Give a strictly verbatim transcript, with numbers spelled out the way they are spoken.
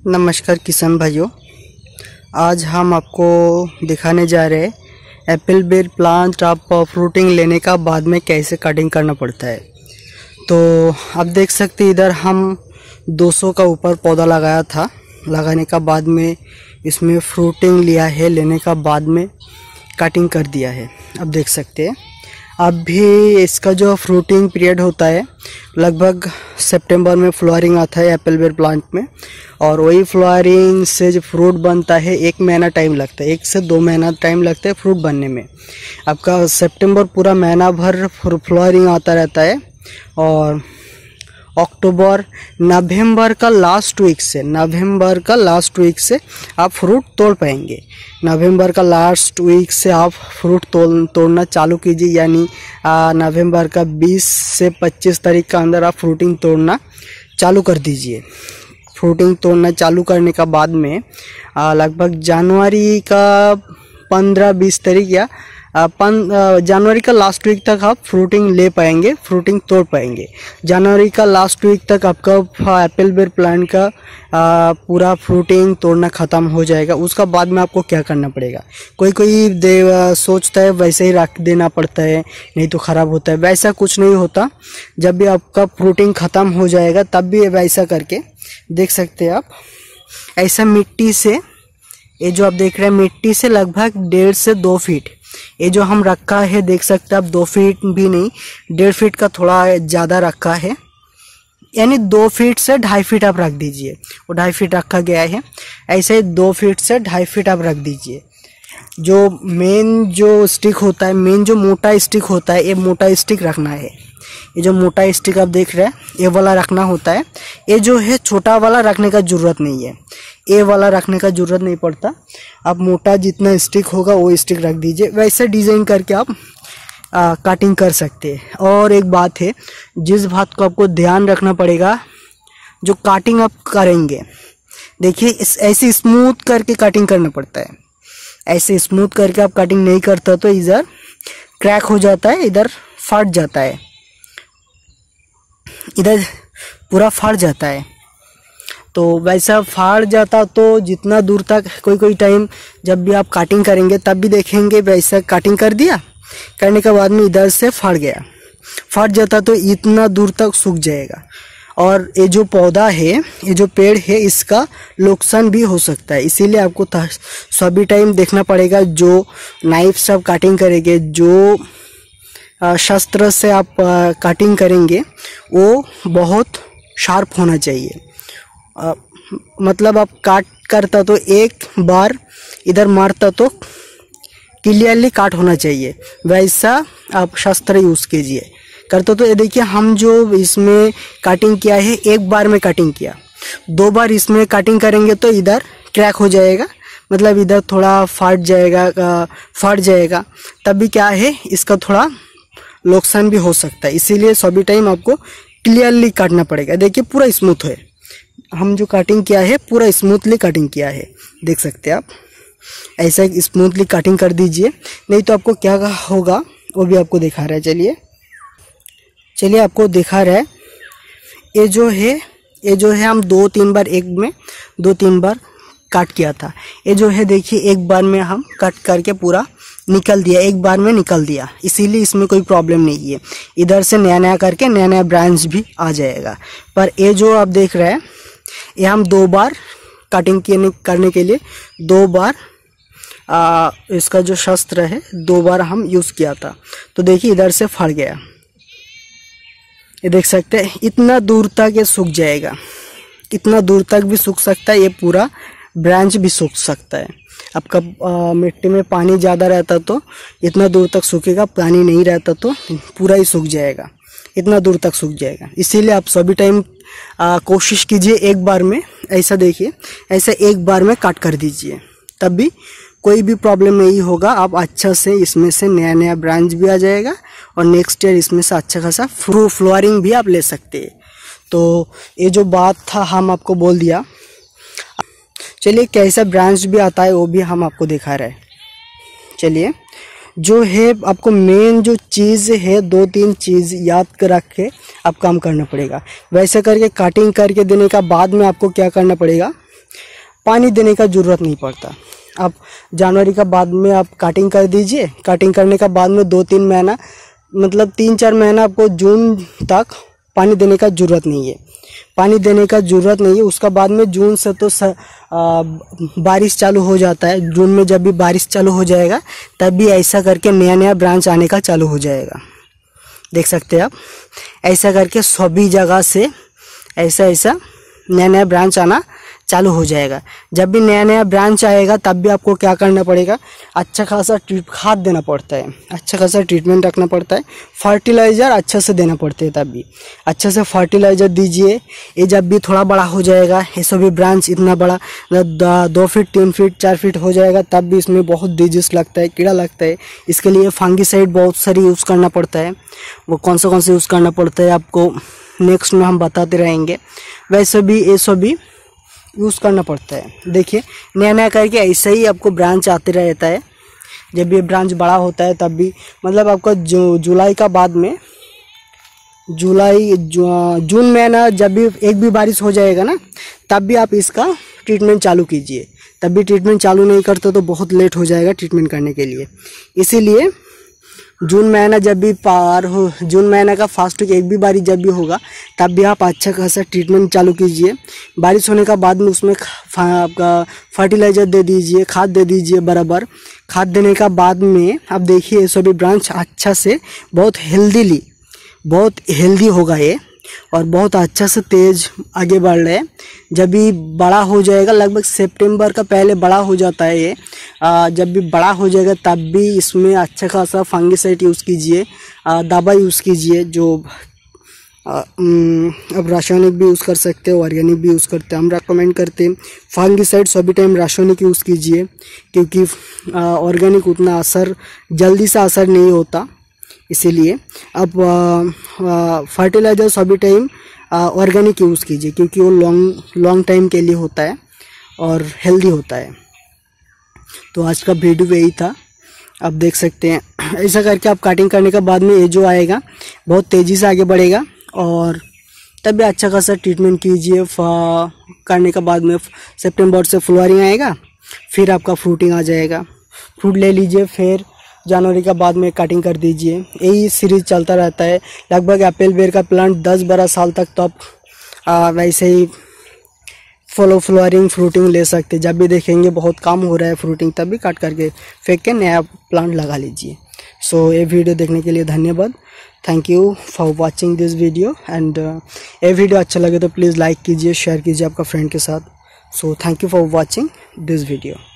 नमस्कार किसान भाइयों, आज हम आपको दिखाने जा रहे हैं एप्पल बेर प्लांट आप फ्रूटिंग लेने का बाद में कैसे कटिंग करना पड़ता है। तो आप देख सकते हैं इधर हम दो सौ का ऊपर पौधा लगाया था। लगाने का बाद में इसमें फ्रूटिंग लिया है, लेने का बाद में कटिंग कर दिया है। आप देख सकते हैं अभी इसका जो फ्रूटिंग पीरियड होता है लगभग सितंबर में फ्लावरिंग आता है एप्पल बेर प्लांट में, और वही फ्लावरिंग से जो फ्रूट बनता है एक महीना टाइम लगता है, एक से दो महीना टाइम लगता है फ्रूट बनने में। आपका सितंबर पूरा महीना भर फ्लावरिंग आता रहता है और अक्टूबर नवंबर का लास्ट वीक से नवंबर का लास्ट वीक से आप फ्रूट तोड़ पाएंगे। नवंबर का लास्ट वीक से आप फ्रूट तोड़ तोड़ना चालू कीजिए, यानी नवंबर का बीस से पच्चीस तारीख का अंदर आप फ्रूटिंग तोड़ना चालू कर दीजिए। फ्रूटिंग तोड़ना चालू करने का बाद में लगभग जनवरी का पंद्रह बीस तारीख या जनवरी का लास्ट वीक तक आप फ्रूटिंग ले पाएंगे, फ्रूटिंग तोड़ पाएंगे। जनवरी का लास्ट वीक तक आपका एप्पल बेर प्लांट का आ, पूरा फ्रूटिंग तोड़ना ख़त्म हो जाएगा। उसका बाद में आपको क्या करना पड़ेगा, कोई कोई दे सोचता है वैसे ही रख देना पड़ता है, नहीं तो ख़राब होता है। वैसा कुछ नहीं होता। जब भी आपका फ्रूटिंग ख़त्म हो जाएगा तब भी वैसा करके देख सकते हैं आप। ऐसा मिट्टी से, ये जो आप देख रहे हैं मिट्टी से लगभग डेढ़ से दो फीट ये जो हम रखा है, देख सकते हैं आप, दो फीट भी नहीं डेढ़ फीट का थोड़ा ज़्यादा रखा है, यानी दो फीट से ढाई फीट आप रख दीजिए। वो ढाई फीट रखा गया है, ऐसे दो फीट से ढाई फीट आप रख दीजिए। जो मेन जो स्टिक होता है, मेन जो मोटा स्टिक होता है, ये मोटा स्टिक रखना है। ये जो मोटा स्टिक आप देख रहे हैं ये वाला रखना होता है। ये जो है छोटा वाला रखने का ज़रूरत नहीं है, ये वाला रखने का ज़रूरत नहीं पड़ता। आप मोटा जितना स्टिक होगा वो स्टिक रख दीजिए। वैसे डिज़ाइन करके आप आ, कटिंग कर सकते हैं। और एक बात है, जिस बात को आपको ध्यान रखना पड़ेगा, जो कटिंग आप करेंगे, देखिए इस ऐसे स्मूथ करके कटिंग करना पड़ता है। ऐसे स्मूथ करके आप कटिंग नहीं करता तो इधर क्रैक हो जाता है, इधर फट जाता है, इधर पूरा फट जाता है। तो वैसा फाड़ जाता तो जितना दूर तक, कोई कोई टाइम जब भी आप कटिंग करेंगे तब भी देखेंगे वैसा कटिंग कर दिया, करने के बाद में इधर से फाड़ गया, फाड़ जाता तो इतना दूर तक सूख जाएगा। और ये जो पौधा है, ये जो पेड़ है, इसका नुकसान भी हो सकता है। इसीलिए आपको सभी टाइम देखना पड़ेगा, जो नाइफ से आप कटिंग करेंगे, जो शस्त्र से आप कटिंग करेंगे वो बहुत शार्प होना चाहिए। आ, मतलब आप काट करता तो एक बार इधर मारता तो क्लियरली काट होना चाहिए, वैसा आप शस्त्र यूज़ कीजिए। करता तो ये देखिए हम जो इसमें कटिंग किया है एक बार में कटिंग किया, दो बार इसमें कटिंग करेंगे तो इधर क्रैक हो जाएगा, मतलब इधर थोड़ा फट जाएगा, फट जाएगा, तब भी क्या है इसका थोड़ा नुकसान भी हो सकता है। इसीलिए सभी टाइम आपको क्लियरली काटना पड़ेगा। देखिए पूरा स्मूथ है, हम जो कटिंग किया है पूरा स्मूथली कटिंग किया है, देख सकते हैं आप। ऐसा स्मूथली कटिंग कर दीजिए, नहीं तो आपको क्या होगा वो भी आपको दिखा रहा है। चलिए चलिए आपको दिखा रहा है। ये जो है ये जो है हम दो तीन बार, एक में दो तीन बार काट किया था। ये जो है देखिए एक बार में हम कट करके पूरा निकल दिया, एक बार में निकल दिया, इसीलिए इसमें कोई प्रॉब्लम नहीं है। इधर से नया नया करके नया नया ब्रांच भी आ जाएगा। पर ये जो आप देख रहे हैं ये हम दो बार कटिंग करने के लिए दो बार आ, इसका जो शस्त्र है दो बार हम यूज़ किया था। तो देखिए इधर से फट गया, ये देख सकते हैं। इतना दूर तक ये सूख जाएगा, इतना दूर तक भी सूख सकता है, ये पूरा ब्रांच भी सूख सकता है। आपका आ, मिट्टी में पानी ज़्यादा रहता तो इतना दूर तक सूखेगा, पानी नहीं रहता तो पूरा ही सूख जाएगा, इतना दूर तक सूख जाएगा। इसीलिए आप सभी टाइम कोशिश कीजिए एक बार में, ऐसा देखिए ऐसा एक बार में काट कर दीजिए, तब भी कोई भी प्रॉब्लम नहीं होगा। आप अच्छा से इसमें से नया नया ब्रांच भी आ जाएगा और नेक्स्ट ईयर इसमें से अच्छा खासा फ्रू फ्लावरिंग भी आप ले सकते हैं। तो ये जो बात था हम आपको बोल दिया। चलिए कैसा ब्रांच भी आता है वो भी हम आपको दिखा रहे हैं। चलिए जो है आपको मेन जो चीज़ है, दो तीन चीज़ याद कर रख के आप काम करना पड़ेगा। वैसे करके कटिंग करके देने का बाद में आपको क्या करना पड़ेगा, पानी देने का ज़रूरत नहीं पड़ता। आप जनवरी का बाद में आप काटिंग कर दीजिए। काटिंग करने का बाद में दो तीन महीना मतलब तीन चार महीना आपको जून तक पानी देने का ज़रूरत नहीं है। पानी देने का ज़रूरत नहीं है। उसका बाद में जून से तो स, आ, बारिश चालू हो जाता है। जून में जब भी बारिश चालू हो जाएगा तब भी ऐसा करके नया नया ब्रांच आने का चालू हो जाएगा। देख सकते हैं आप, ऐसा करके सभी जगह से ऐसा ऐसा नया नया ब्रांच आना चालू हो जाएगा। जब भी नया नया ब्रांच आएगा तब भी आपको क्या करना पड़ेगा, अच्छा खासा ट्रीट खाद देना पड़ता है, अच्छा खासा ट्रीटमेंट रखना पड़ता है, फर्टिलाइज़र अच्छा से देना पड़ता है। तब भी अच्छा से फर्टिलाइज़र दीजिए। ये जब भी थोड़ा बड़ा हो जाएगा, ये सभी ब्रांच इतना बड़ा दो फीट तीन फीट चार फीट हो जाएगा तब भी इसमें बहुत डिजीज लगता है, कीड़ा लगता है। इसके लिए फंगीसाइड बहुत सारी यूज़ करना पड़ता है। वो कौन सा कौन सा यूज़ करना पड़ता है आपको नेक्स्ट में हम बताते रहेंगे। वैसे भी ये सभी यूज़ करना पड़ता है। देखिए नया नया करके ऐसे ही आपको ब्रांच आते रहता है। जब ये ब्रांच बड़ा होता है तब भी मतलब आपका जो जुलाई का बाद में जुलाई जू, जून महीना जब भी एक भी बारिश हो जाएगा ना तब भी आप इसका ट्रीटमेंट चालू कीजिए। तब भी ट्रीटमेंट चालू नहीं करते तो बहुत लेट हो जाएगा ट्रीटमेंट करने के लिए। इसीलिए जून महीना जब भी पार हो, जून महीना का फर्स्ट वीक एक भी बारिश जब भी होगा तब भी आप अच्छा खासा ट्रीटमेंट चालू कीजिए। बारिश होने का बाद में उसमें आपका फर्टिलाइज़र दे दीजिए, खाद दे दीजिए बराबर। खाद देने का बाद में आप देखिए सभी ब्रांच अच्छा से बहुत हेल्दीली बहुत हेल्दी होगा ये और बहुत अच्छा से तेज़ आगे बढ़ रहे हैं। जब भी बड़ा हो जाएगा लगभग सितंबर का पहले बड़ा हो जाता है ये। आ, जब भी बड़ा हो जाएगा तब भी इसमें अच्छा खासा फंगीसाइड यूज़ कीजिए, दवा यूज़ कीजिए। जो आ, अब रासायनिक भी यूज़ कर सकते हो, ऑर्गेनिक भी यूज़ करते हैं। हम रेकमेंड करते हैं फंगीसाइड सभी टाइम रासायनिक यूज़ कीजिए क्योंकि ऑर्गेनिक उतना असर जल्दी से असर नहीं होता। इसीलिए अब फर्टिलाइज़र सभी टाइम ऑर्गेनिक यूज़ कीजिए क्योंकि वो लॉन्ग लॉन्ग टाइम के लिए होता है और हेल्दी होता है। तो आज का वीडियो यही था। आप देख सकते हैं ऐसा करके आप काटिंग करने के बाद में ये जो आएगा बहुत तेज़ी से आगे बढ़ेगा और तब भी अच्छा खासा ट्रीटमेंट कीजिए। करने के बाद में सितंबर से फ्लावरिंग आएगा, फिर आपका फ्रूटिंग आ जाएगा। फ्रूट ले लीजिए, फिर जनवरी का बाद में कटिंग कर दीजिए। यही सीरीज चलता रहता है। लगभग एप्पल बेर का प्लांट दस बारह साल तक तो आप वैसे ही फॉलो फ्लावरिंग फ्रूटिंग ले सकते। जब भी देखेंगे बहुत कम हो रहा है फ्रूटिंग तब भी काट करके फेंक के नया प्लांट लगा लीजिए। सो ये वीडियो देखने के लिए धन्यवाद। Thank you for watching this video and ये वीडियो अच्छा लगे तो प्लीज़ लाइक कीजिए, शेयर कीजिए आपका फ्रेंड के साथ। So thank you for watching this video.